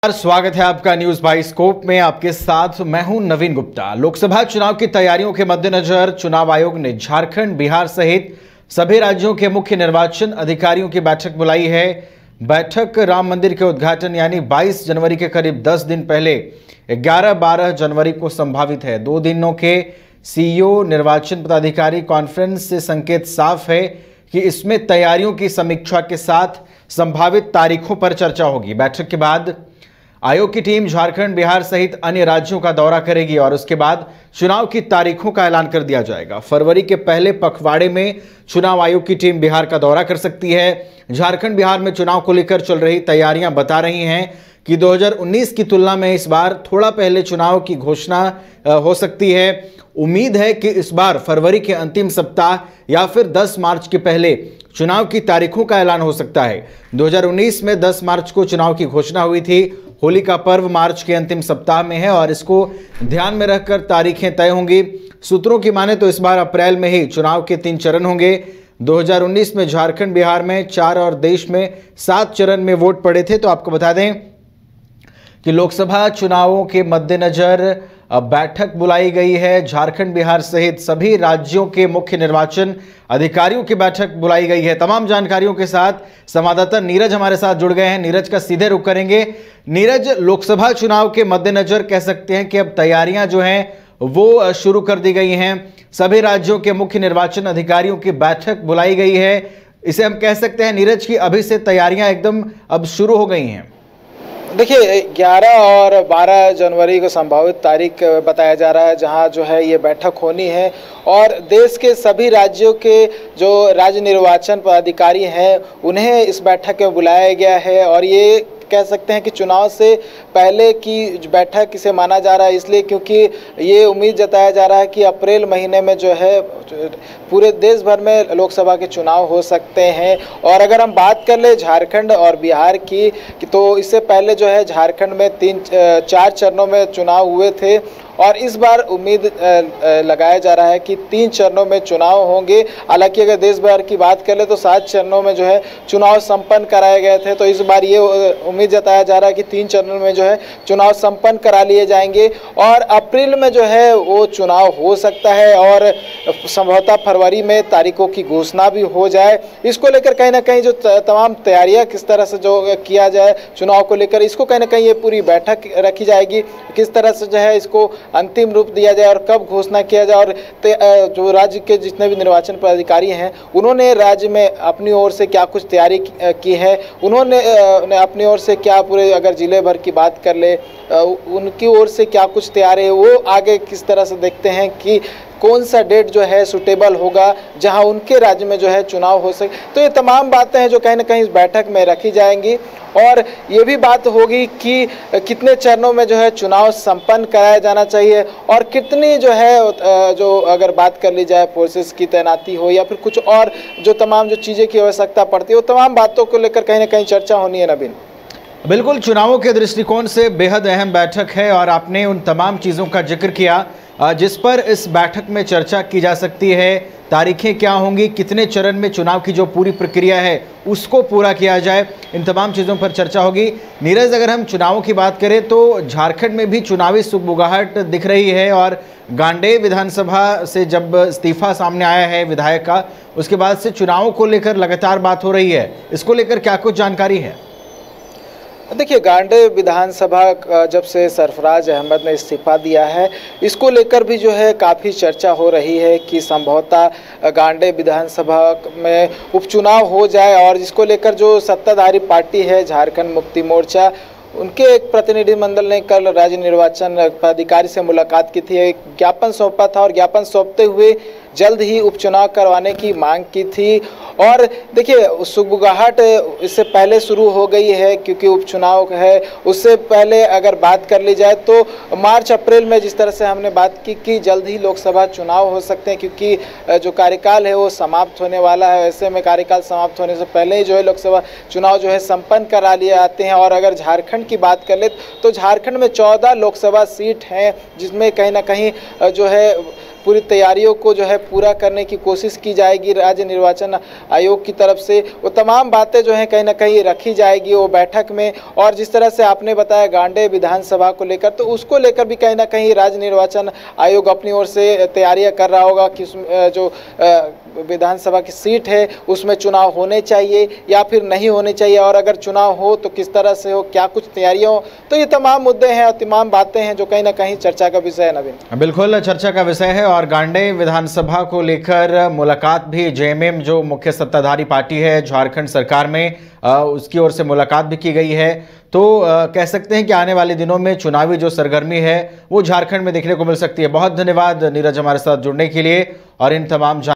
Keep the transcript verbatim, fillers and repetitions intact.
स्वागत है आपका न्यूज बाइस्कोप में। आपके साथ मैं हूं नवीन गुप्ता। लोकसभा चुनाव की तैयारियों के मद्देनजर चुनाव आयोग ने झारखंड, बिहार सहित सभी राज्यों के मुख्य निर्वाचन अधिकारियों की बैठक बुलाई है। बैठक राम मंदिर के उद्घाटन यानी बाईस जनवरी के करीब दस दिन पहले ग्यारह बारह जनवरी को संभावित है। दो दिनों के सीईओ निर्वाचन पदाधिकारी कॉन्फ्रेंस से संकेत साफ है कि इसमें तैयारियों की समीक्षा के साथ संभावित तारीखों पर चर्चा होगी। बैठक के बाद आयोग की टीम झारखंड, बिहार सहित अन्य राज्यों का दौरा करेगी और उसके बाद चुनाव की तारीखों का ऐलान कर दिया जाएगा। फरवरी के पहले पखवाड़े में चुनाव आयोग की टीम बिहार का दौरा कर सकती है। झारखंड, बिहार में चुनाव को लेकर चल रही तैयारियां बता रही हैं कि दो हज़ार उन्नीस की तुलना में इस बार थोड़ा पहले चुनाव की घोषणा हो सकती है। उम्मीद है कि इस बार फरवरी के अंतिम सप्ताह या फिर दस मार्च के पहले चुनाव की तारीखों का ऐलान हो सकता है। दो हज़ार उन्नीस में दस मार्च को चुनाव की घोषणा हुई थी। होली का पर्व मार्च के अंतिम सप्ताह में है और इसको ध्यान में रखकर तारीखें तय होंगी। सूत्रों की माने तो इस बार अप्रैल में ही चुनाव के तीन चरण होंगे। दो हज़ार उन्नीस में झारखंड, बिहार में चार और देश में सात चरण में वोट पड़े थे। तो आपको बता दें कि लोकसभा चुनावों के मद्देनजर बैठक बुलाई गई है। झारखंड, बिहार सहित सभी राज्यों के मुख्य निर्वाचन अधिकारियों की बैठक बुलाई गई है। तमाम जानकारियों के साथ संवाददाता नीरज हमारे साथ जुड़ गए हैं। नीरज का सीधे रुख करेंगे। नीरज, लोकसभा चुनाव के मद्देनजर कह सकते हैं कि अब तैयारियां जो हैं वो शुरू कर दी गई हैं। सभी राज्यों के मुख्य निर्वाचन अधिकारियों की बैठक बुलाई गई है। इसे हम कह सकते हैं नीरज की अभी से तैयारियां एकदम अब शुरू हो गई हैं। देखिए, ग्यारह और बारह जनवरी को संभावित तारीख बताया जा रहा है जहां जो है ये बैठक होनी है और देश के सभी राज्यों के जो राज्य निर्वाचन पदाधिकारी हैं उन्हें इस बैठक में बुलाया गया है। और ये कह सकते हैं कि चुनाव से पहले की बैठक इसे माना जा रहा है, इसलिए क्योंकि ये उम्मीद जताया जा रहा है कि अप्रैल महीने में जो है पूरे देश भर में लोकसभा के चुनाव हो सकते हैं। और अगर हम बात कर ले झारखंड और बिहार की, तो इससे पहले जो है झारखंड में तीन चार चरणों में चुनाव हुए थे और इस बार उम्मीद लगाया जा रहा है कि तीन चरणों में चुनाव होंगे। हालांकि अगर देश भर की बात कर ले तो सात चरणों में जो है चुनाव संपन्न कराए गए थे, तो इस बार ये उम्मीद जताया जा रहा है कि तीन चरणों में जो है चुनाव संपन्न करा लिए जाएंगे और अप्रैल में जो है वो चुनाव हो सकता है और संभवतः फरवरी में तारीखों की घोषणा भी हो जाए। इसको लेकर कहीं ना कहीं जो तमाम तैयारियां किस तरह से जो किया जाए चुनाव को लेकर, इसको कहीं ना कहीं ये पूरी बैठक रखी जाएगी। किस तरह से जो है इसको अंतिम रूप दिया जाए और कब घोषणा किया जाए। और जो राज्य के जितने भी निर्वाचन पदाधिकारी हैं उन्होंने राज्य में अपनी ओर से क्या कुछ तैयारी की है, उन्होंने अपनी ओर से क्या, पूरे अगर जिले भर की बात कर ले उनकी ओर से क्या कुछ तैयारी है, वो आगे किस तरह से देखते हैं कि कौन सा डेट जो है सुटेबल होगा जहां उनके राज्य में जो है चुनाव हो सके। तो ये तमाम बातें हैं जो कहीं ना कहीं इस बैठक में रखी जाएंगी और ये भी बात होगी कि कितने चरणों में जो है चुनाव संपन्न कराया जाना चाहिए और कितनी जो है, जो अगर बात कर ली जाए फोर्सेस की तैनाती हो या फिर कुछ और जो तमाम जो चीज़ें की आवश्यकता पड़ती है, वो तमाम बातों को लेकर कहीं ना कहीं चर्चा होनी है। नवीन, बिल्कुल, चुनावों के दृष्टिकोण से बेहद अहम बैठक है और आपने उन तमाम चीज़ों का जिक्र किया जिस पर इस बैठक में चर्चा की जा सकती है। तारीखें क्या होंगी, कितने चरण में चुनाव की जो पूरी प्रक्रिया है उसको पूरा किया जाए, इन तमाम चीज़ों पर चर्चा होगी। नीरज, अगर हम चुनावों की बात करें तो झारखंड में भी चुनावी सुगबुगाहट दिख रही है और गांडेय विधानसभा से जब इस्तीफा सामने आया है विधायक का, उसके बाद से चुनावों को लेकर लगातार बात हो रही है। इसको लेकर क्या कुछ जानकारी है? देखिए, गांडेय विधानसभा जब से सरफराज अहमद ने इस्तीफा दिया है, इसको लेकर भी जो है काफ़ी चर्चा हो रही है कि संभवतः गांडेय विधानसभा में उपचुनाव हो जाए और इसको लेकर जो सत्ताधारी पार्टी है झारखंड मुक्ति मोर्चा, उनके एक प्रतिनिधिमंडल ने कल राज्य निर्वाचन पदाधिकारी से मुलाकात की थी, एक ज्ञापन सौंपा था और ज्ञापन सौंपते हुए जल्द ही उपचुनाव करवाने की मांग की थी। और देखिए, सुगबुगाहट इससे पहले शुरू हो गई है क्योंकि उपचुनाव है। उससे पहले अगर बात कर ली जाए तो मार्च अप्रैल में जिस तरह से हमने बात की कि जल्द ही लोकसभा चुनाव हो सकते हैं क्योंकि जो कार्यकाल है वो समाप्त होने वाला है। ऐसे में कार्यकाल समाप्त होने से पहले ही जो है लोकसभा चुनाव जो है संपन्न करा लिए जाते हैं। और अगर झारखंड की बात कर ले तो झारखंड में चौदह लोकसभा सीट हैं जिसमें कहीं ना कहीं जो है पूरी तैयारियों को जो है पूरा करने की कोशिश की जाएगी राज्य निर्वाचन आयोग की तरफ से। वो तमाम बातें जो हैं कहीं ना कहीं रखी जाएगी वो बैठक में। और जिस तरह से आपने बताया गांडे विधानसभा को लेकर, तो उसको लेकर भी कहीं ना कहीं राज्य निर्वाचन आयोग अपनी ओर से तैयारियां कर रहा होगा कि जो विधानसभा की सीट है उसमें चुनाव होने चाहिए या फिर नहीं होने चाहिए, और अगर चुनाव हो तो किस तरह से हो, क्या कुछ तैयारियां हो। तो ये तमाम मुद्दे हैं और तमाम बातें हैं जो कहीं ना कहीं चर्चा का विषय है। नवीन, बिल्कुल चर्चा का विषय है। और गांडे विधानसभा को लेकर मुलाकात भी जेएमएम जो मुख्य सत्ताधारी पार्टी है झारखंड सरकार में, उसकी ओर से मुलाकात भी की गई है। तो आ, कह सकते हैं कि आने वाले दिनों में चुनावी जो सरगर्मी है वो झारखंड में देखने को मिल सकती है। बहुत धन्यवाद नीरज हमारे साथ जुड़ने के लिए और इन तमाम